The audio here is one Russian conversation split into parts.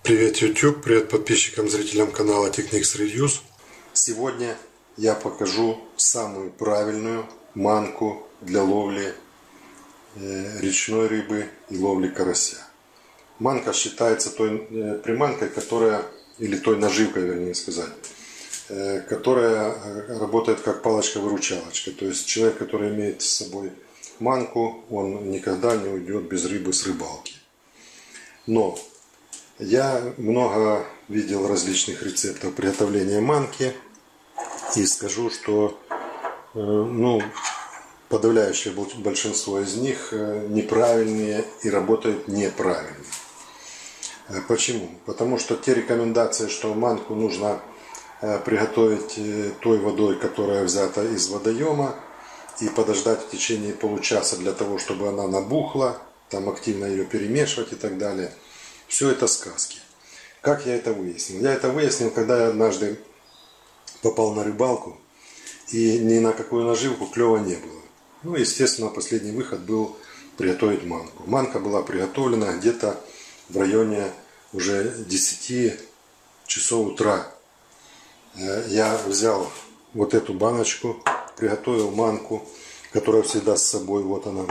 Привет, YouTube! Привет подписчикам, зрителям канала Technics Reviews. Сегодня я покажу самую правильную манку для ловли речной рыбы и ловли карася. Манка считается той приманкой, или той наживкой, вернее сказать, которая работает как палочка-выручалочка. То есть человек, который имеет с собой манку, он никогда не уйдет без рыбы с рыбалки. Но я много видел различных рецептов приготовления манки и скажу, что подавляющее большинство из них неправильные и работают неправильно. Почему? Потому что те рекомендации, что манку нужно приготовить той водой, которая взята из водоема, и подождать в течение получаса для того, чтобы она набухла, там активно ее перемешивать и так далее. Все это сказки. Как я это выяснил? Я это выяснил, когда я однажды попал на рыбалку, и ни на какую наживку клёва не было. Естественно, последний выход был приготовить манку. Манка была приготовлена где-то в районе уже 10 часов утра. Я взял вот эту баночку, приготовил манку, которая всегда с собой, вот она,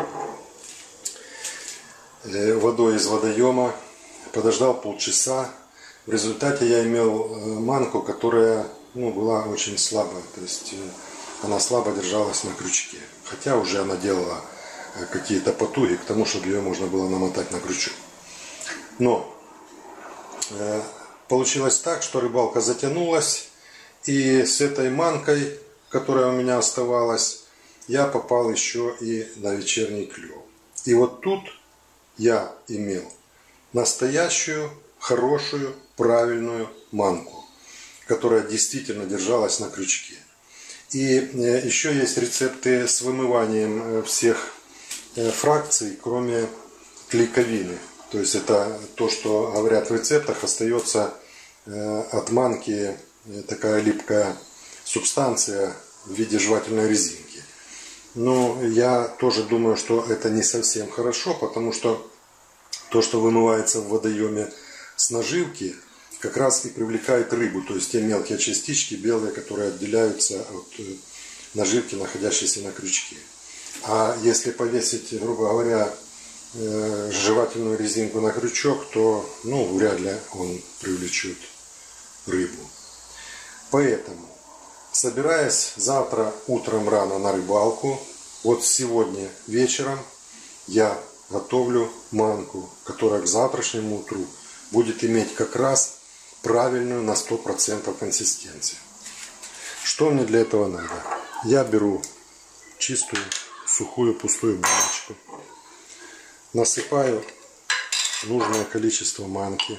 водой из водоема. Подождал полчаса. В результате я имел манку, которая была очень слабая. То есть она слабо держалась на крючке. Хотя уже она делала какие-то потуги к тому, чтобы ее можно было намотать на крючок. Но получилось так, что рыбалка затянулась. И с этой манкой, которая у меня оставалась, я попал еще и на вечерний клев. И вот тут я имел настоящую, хорошую, правильную манку, которая действительно держалась на крючке. И еще есть рецепты с вымыванием всех фракций, кроме клейковины. То есть это то, что говорят в рецептах, остается от манки такая липкая субстанция в виде жевательной резинки. Но я тоже думаю, что это не совсем хорошо, потому что то, что вымывается в водоеме с наживки, как раз и привлекает рыбу. То есть те мелкие частички белые, которые отделяются от наживки, находящейся на крючке. А если повесить, грубо говоря, жевательную резинку на крючок, то вряд ли он привлечет рыбу. Поэтому, собираясь завтра утром рано на рыбалку, вот сегодня вечером я готовлю манку, которая к завтрашнему утру будет иметь как раз правильную на 100% консистенцию. Что мне для этого надо? Я беру чистую, сухую, пустую баночку, насыпаю нужное количество манки.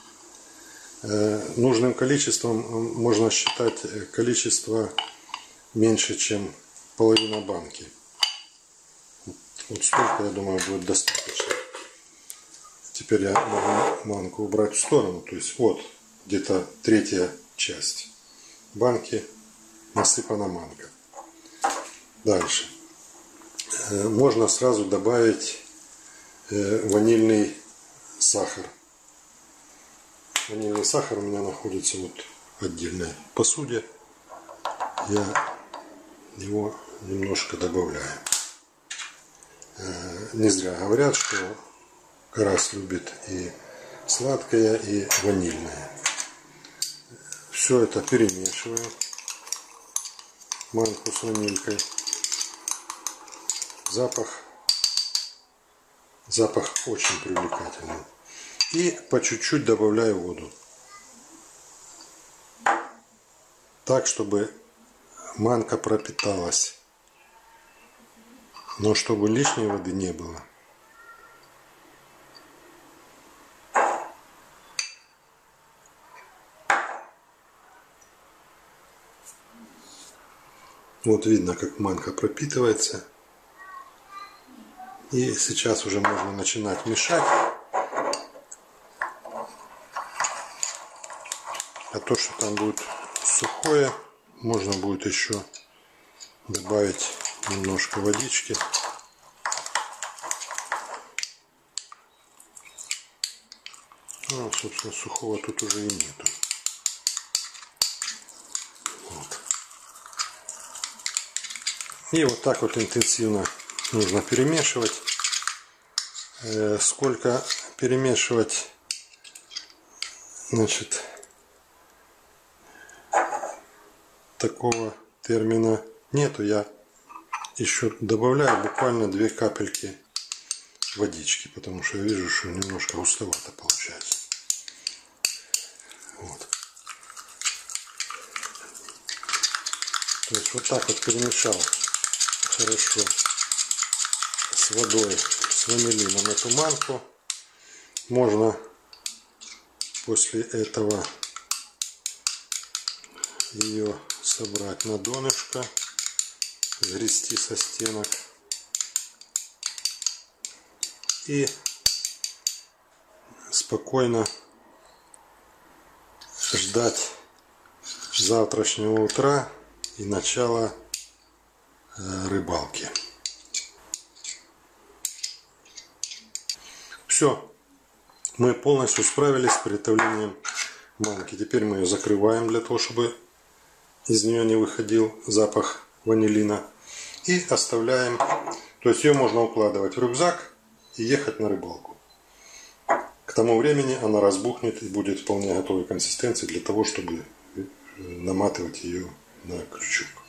Нужным количеством можно считать количество меньше, чем половина банки. Вот столько, я думаю, будет достаточно. Теперь я могу манку убрать в сторону. То есть вот где-то третья часть банки насыпана манка. Дальше. Можно сразу добавить ванильный сахар. Ванильный сахар у меня находится вот в отдельной посуде. Я его немножко добавляю. Не зря говорят, что карась любит и сладкое, и ванильное. Все это перемешиваю. Манку с ванилькой. Запах очень привлекательный. И по чуть-чуть добавляю воду. Так, чтобы манка пропиталась. Но чтобы лишней воды не было. Вот видно, как манка пропитывается. И сейчас уже можно начинать мешать. А то, что там будет сухое, можно будет еще добавить немножко водички. Ну, собственно, сухого тут уже и нету. Вот. И вот так вот интенсивно нужно перемешивать. Сколько перемешивать, значит, такого термина нету. Я еще добавляю буквально 2 капельки водички, потому что я вижу, что немножко густовато получается. Вот. То есть вот так вот перемешал хорошо с водой, с ванилином эту манку. Можно после этого ее собрать на донышко, сгрести со стенок и спокойно ждать завтрашнего утра и начала рыбалки. Все, мы полностью справились с приготовлением манки. Теперь мы ее закрываем для того, чтобы из нее не выходил запах ванилина. И оставляем, то есть ее можно укладывать в рюкзак и ехать на рыбалку. К тому времени она разбухнет и будет вполне готовой консистенции для того, чтобы наматывать ее на крючок.